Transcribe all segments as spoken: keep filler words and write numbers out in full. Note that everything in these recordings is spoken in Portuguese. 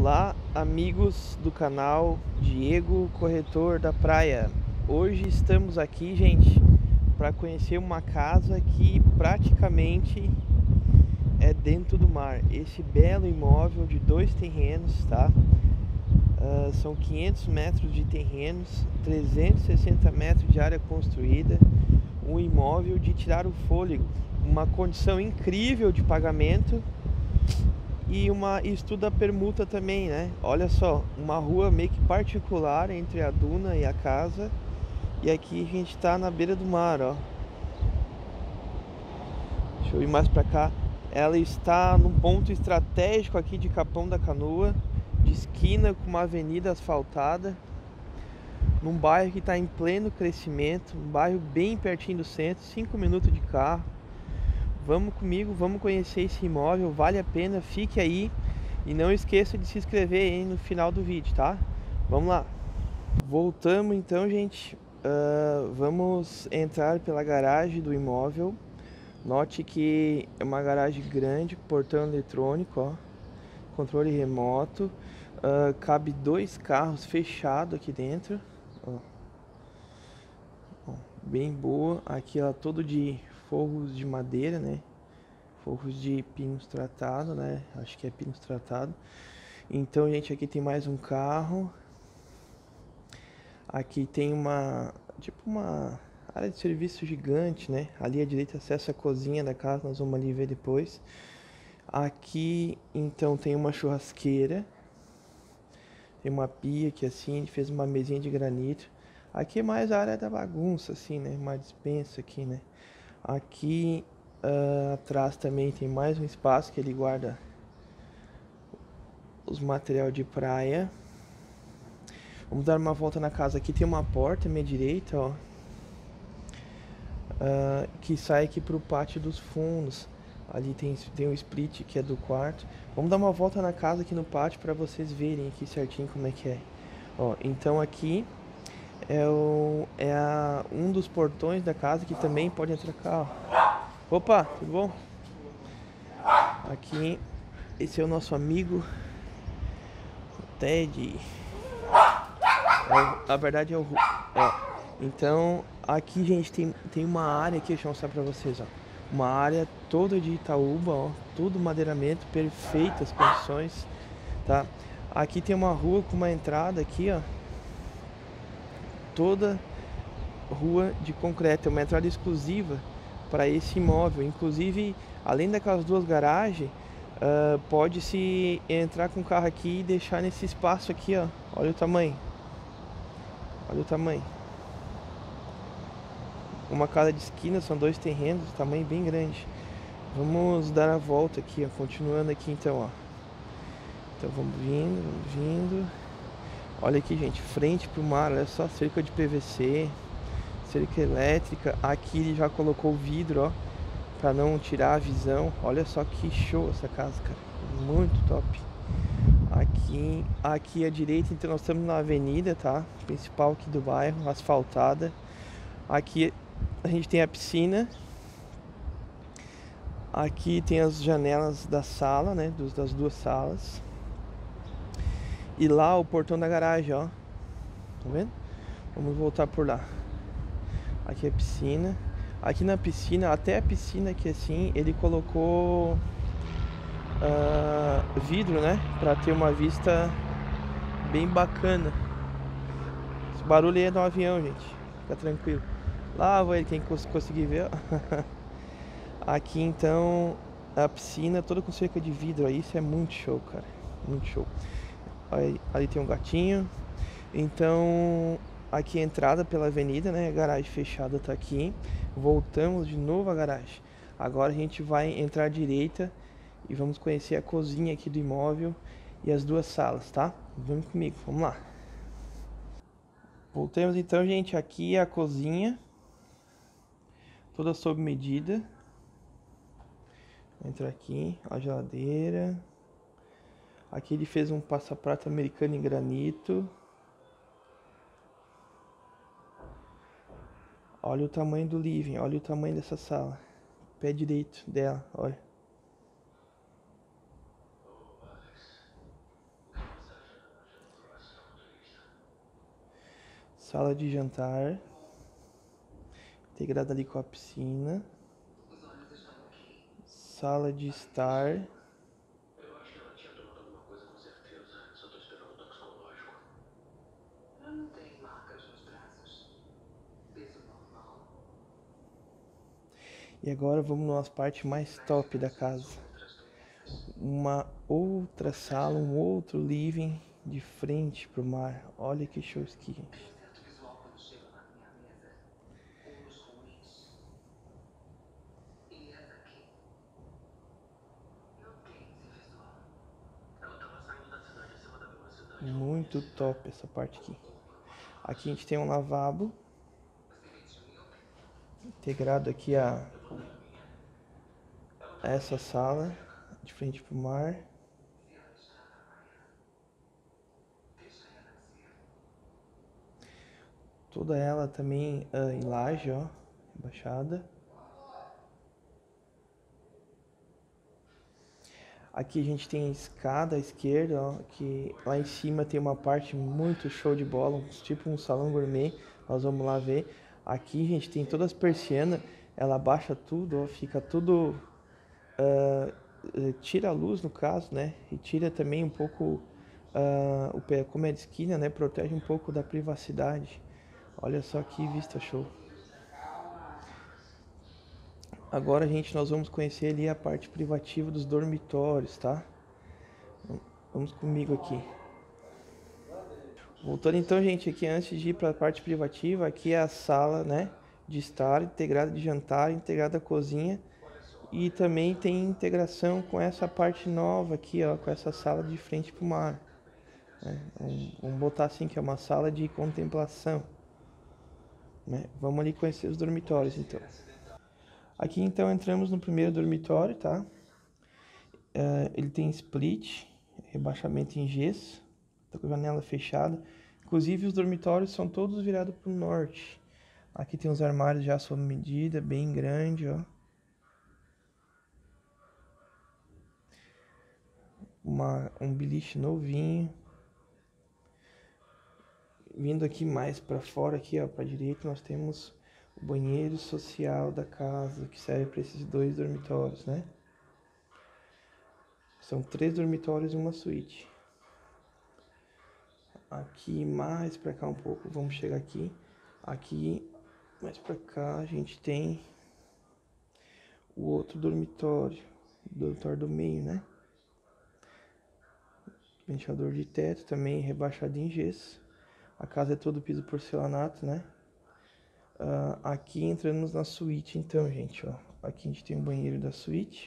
Olá, amigos do canal Diego Corretor da Praia. Hoje estamos aqui, gente, para conhecer uma casa que praticamente é dentro do mar. Esse belo imóvel de dois terrenos, tá? Uh, são quinhentos metros de terrenos, trezentos e sessenta metros de área construída. Um imóvel de tirar o fôlego, uma condição incrível de pagamento. E uma estuda permuta também, né? Olha só, uma rua meio que particular entre a duna e a casa. E aqui a gente tá na beira do mar, ó. Deixa eu ir mais pra cá. Ela está num ponto estratégico aqui de Capão da Canoa, de esquina com uma avenida asfaltada, num bairro que está em pleno crescimento, um bairro bem pertinho do centro, cinco minutos de carro. Vamos comigo, vamos conhecer esse imóvel, vale a pena, fique aí e não esqueça de se inscrever aí no final do vídeo, tá? Vamos lá. Voltamos então, gente. Uh, vamos entrar pela garagem do imóvel. Note que é uma garagem grande, portão eletrônico, ó, controle remoto. Uh, cabe dois carros fechados aqui dentro. Ó. Ó, bem boa. Aqui ela todo de forros de madeira, né? Forros de pinos tratado, né? Acho que é pinos tratado. Então, gente, aqui tem mais um carro. Aqui tem uma, tipo uma área de serviço gigante, né? Ali à direita acessa a cozinha da casa, nós vamos ali ver depois. Aqui, então, tem uma churrasqueira. Tem uma pia aqui assim, a gente fez uma mesinha de granito. Aqui é mais a área da bagunça, assim, né? Uma despensa aqui, né? Aqui uh, atrás também tem mais um espaço que ele guarda os materiais de praia. Vamos dar uma volta na casa. Aqui tem uma porta à minha direita, ó, uh, que sai aqui pro pátio dos fundos. Ali tem, tem um split que é do quarto. Vamos dar uma volta na casa aqui no pátio para vocês verem aqui certinho como é que é. Ó, então aqui é, o, é a, um dos portões da casa que também pode entrar carro. Opa, tudo bom? Aqui, esse é o nosso amigo o Ted. É o, a verdade é o... Ó, então, aqui, gente, tem, tem uma área aqui, deixa eu mostrar pra vocês, ó. Uma área toda de Itaúba, ó. Tudo madeiramento, perfeitas condições, tá? Aqui tem uma rua com uma entrada aqui, ó. Toda rua de concreto, é uma entrada exclusiva para esse imóvel. Inclusive, além daquelas duas garagens, uh, pode-se entrar com o carro aqui e deixar nesse espaço aqui, ó. Olha o tamanho. Olha o tamanho. Uma casa de esquina, são dois terrenos, tamanho bem grande. Vamos dar a volta aqui, ó, continuando aqui então, ó. Então vamos vindo, vamos vindo. Olha aqui, gente, frente pro mar, olha só, cerca de P V C, cerca elétrica. Aqui ele já colocou o vidro, ó, pra não tirar a visão. Olha só que show essa casa, cara, muito top. Aqui, aqui à direita, então nós estamos na avenida, tá? Principal aqui do bairro, asfaltada. Aqui a gente tem a piscina. Aqui tem as janelas da sala, né? Dos, das duas salas. E lá o portão da garagem, ó. Tá vendo? Vamos voltar por lá. Aqui é a piscina. Aqui na piscina, até a piscina aqui assim, ele colocou uh, vidro, né? Pra ter uma vista bem bacana. Esse barulho aí é de um avião, gente. Fica tranquilo. Lá vai quem conseguir ver, ó. Aqui então a piscina toda com cerca de vidro, isso é muito show, cara, muito show. Aí, ali tem um gatinho. Então aqui a entrada pela avenida, né? A garagem fechada tá aqui. Voltamos de novo à garagem. Agora a gente vai entrar à direita e vamos conhecer a cozinha aqui do imóvel e as duas salas, tá? Vamos comigo, vamos lá. Voltamos então, gente. Aqui é a cozinha, toda sob medida. Entra aqui, a geladeira. Aqui ele fez um passaprato americano em granito. Olha o tamanho do living, olha o tamanho dessa sala. Pé direito dela, olha. Sala de jantar, integrada ali com a piscina. Sala de estar. Eu acho que ela tinha tomado alguma coisa com certeza. Só tô esperando o toxicológico. Ela não tem marcas nos braços. Peso normal. E agora vamos numa parte mais top da casa. Uma outra sala, um outro living de frente pro mar. Olha que show isso aqui, gente. Tem um certo visual quando chega na minha mesa. Os ruins. E essa aqui. Não tem esse visual. Ela tava saindo da cidade acima da velocidade. Muito top essa parte aqui. Aqui a gente tem um lavabo. Integrado aqui a essa sala. De frente pro mar. Toda ela também uh, em laje, ó, rebaixada. Aqui a gente tem a escada à esquerda, ó, que lá em cima tem uma parte muito show de bola, um, tipo um salão gourmet. Nós vamos lá ver. Aqui a gente tem todas as persianas, ela abaixa tudo, ó, fica tudo... Uh, tira a luz no caso, né? E tira também um pouco, uh, o pé, como é de esquina, né? Protege um pouco da privacidade. Olha só que vista show. Agora, gente, nós vamos conhecer ali a parte privativa dos dormitórios, tá? Vamos comigo aqui. Voltando então, gente, aqui antes de ir para a parte privativa, aqui é a sala, né? De estar, integrada de jantar, integrada à cozinha. E também tem integração com essa parte nova aqui, ó, com essa sala de frente para o mar. Né? Vamos, vamos botar assim, que é uma sala de contemplação. Né? Vamos ali conhecer os dormitórios, então. Aqui, então, entramos no primeiro dormitório, tá? Uh, ele tem split, rebaixamento em gesso, tá com a janela fechada. Inclusive, os dormitórios são todos virados para o norte. Aqui tem os armários já sob medida, bem grande, ó. Uma, um beliche novinho. Vindo aqui mais para fora, aqui ó, para direita, nós temos o banheiro social da casa, que serve para esses dois dormitórios, né? São três dormitórios e uma suíte. Aqui mais para cá um pouco, vamos chegar aqui. Aqui mais para cá a gente tem o outro dormitório, o dormitório do meio, né? Ventilador de teto também rebaixado em gesso. A casa é todo piso porcelanato, né? Uh, aqui entramos na suíte, então, gente, ó. Aqui a gente tem o banheiro da suíte.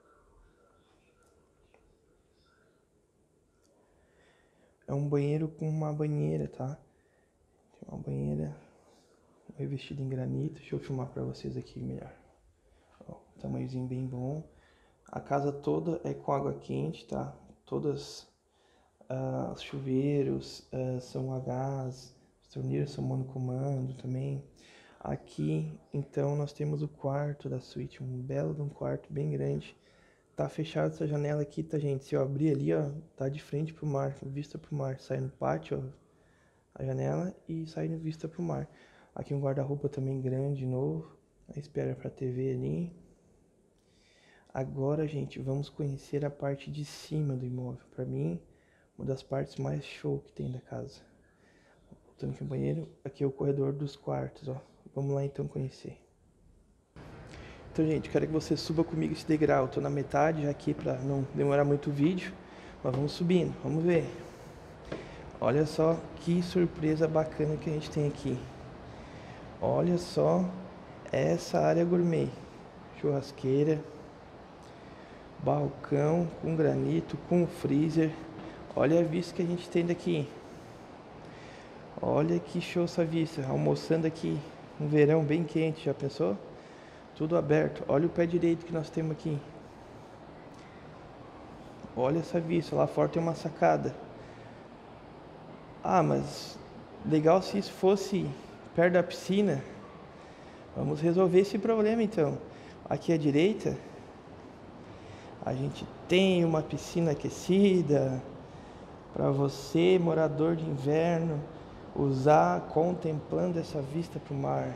É um banheiro com uma banheira, tá? Tem uma banheira revestida em granito. Deixa eu filmar pra vocês aqui melhor. Ó, tamanhozinho bem bom. A casa toda é com água quente, tá? Todas... Uh, os chuveiros uh, são a gás, as torneiras são monocomando também. Aqui, então, nós temos o quarto da suíte, um belo de um quarto bem grande. Tá fechada essa janela aqui, tá, gente? Se eu abrir ali, ó, tá de frente pro mar, vista pro mar. Sai no pátio, ó, a janela e sai no vista pro mar. Aqui um guarda-roupa também grande, novo. A espera pra T V ali. Agora, gente, vamos conhecer a parte de cima do imóvel. Pra mim... uma das partes mais show que tem da casa. Voltando aqui no banheiro, aqui é o corredor dos quartos, ó. Vamos lá então conhecer. Então, gente, quero que você suba comigo esse degrau. Eu tô na metade já aqui pra não demorar muito o vídeo. Mas vamos subindo, vamos ver. Olha só que surpresa bacana que a gente tem aqui. Olha só essa área gourmet. Churrasqueira. Balcão com granito, com freezer. Olha a vista que a gente tem daqui. Olha que show essa vista. Almoçando aqui, um verão bem quente, já pensou? Tudo aberto. Olha o pé direito que nós temos aqui. Olha essa vista. Lá fora tem uma sacada. Ah, mas legal se isso fosse perto da piscina. Vamos resolver esse problema então. Aqui à direita, a gente tem uma piscina aquecida. Para você, morador de inverno, usar contemplando essa vista para o mar.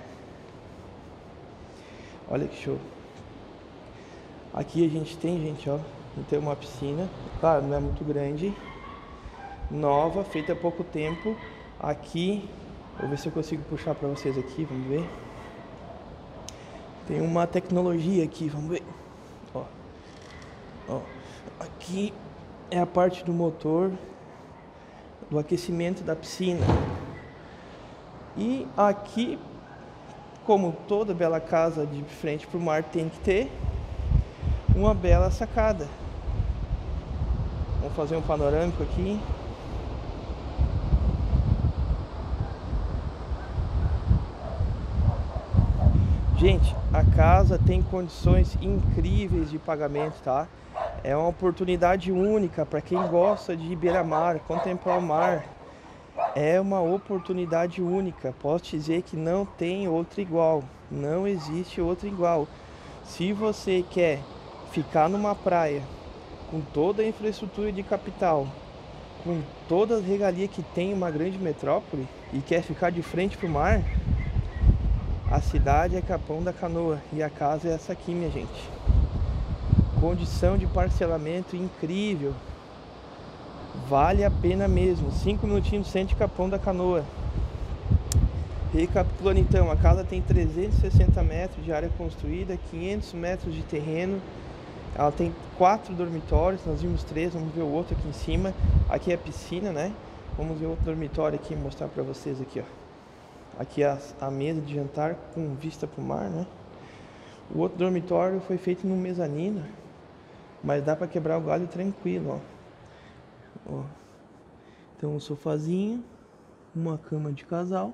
Olha que show. Aqui a gente tem, gente, ó, tem uma piscina, claro, não é muito grande, nova, feita há pouco tempo. Aqui, vou ver se eu consigo puxar para vocês aqui, vamos ver. Tem uma tecnologia aqui, vamos ver. Ó, ó, aqui é a parte do motor, do aquecimento da piscina. E aqui, como toda bela casa de frente para o mar tem que ter, uma bela sacada. Vamos fazer um panorâmico aqui. Gente, a casa tem condições incríveis de pagamento, tá? É uma oportunidade única para quem gosta de beira-mar, contemplar o mar. É uma oportunidade única. Posso dizer que não tem outra igual. Não existe outra igual. Se você quer ficar numa praia com toda a infraestrutura de capital, com todas as regalias que tem uma grande metrópole e quer ficar de frente para o mar, a cidade é Capão da Canoa e a casa é essa aqui, minha gente. Condição de parcelamento incrível. Vale a pena mesmo. Cinco minutinhos do centro de Capão da Canoa. Recapitulando então, a casa tem trezentos e sessenta metros de área construída, quinhentos metros de terreno. Ela tem quatro dormitórios, nós vimos três, vamos ver o outro aqui em cima. Aqui é a piscina, né? Vamos ver outro dormitório aqui, mostrar pra vocês aqui, ó. Aqui é a, a mesa de jantar com vista pro mar, né? O outro dormitório foi feito no mezanino, mas dá pra quebrar o galho tranquilo, ó. Ó. Então um sofazinho, uma cama de casal,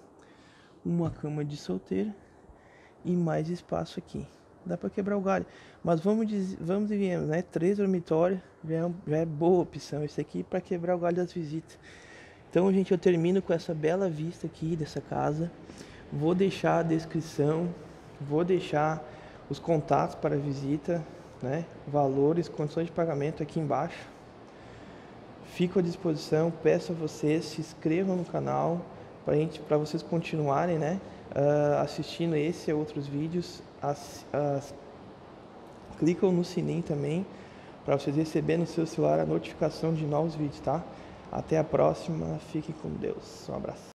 uma cama de solteiro e mais espaço aqui. Dá pra quebrar o galho. Mas vamos dizer, vamos e viemos, né? Três dormitórios já é, já é boa opção esse aqui para quebrar o galho das visitas. Então, gente, eu termino com essa bela vista aqui dessa casa. Vou deixar a descrição, vou deixar os contatos para a visita, né? Valores, condições de pagamento aqui embaixo. Fico à disposição, peço a vocês, se inscrevam no canal para gente, para vocês continuarem, né? Uh, assistindo esse e outros vídeos. As, as, clicam no sininho também para vocês receberem no seu celular a notificação de novos vídeos, tá? Até a próxima, fique com Deus, um abraço.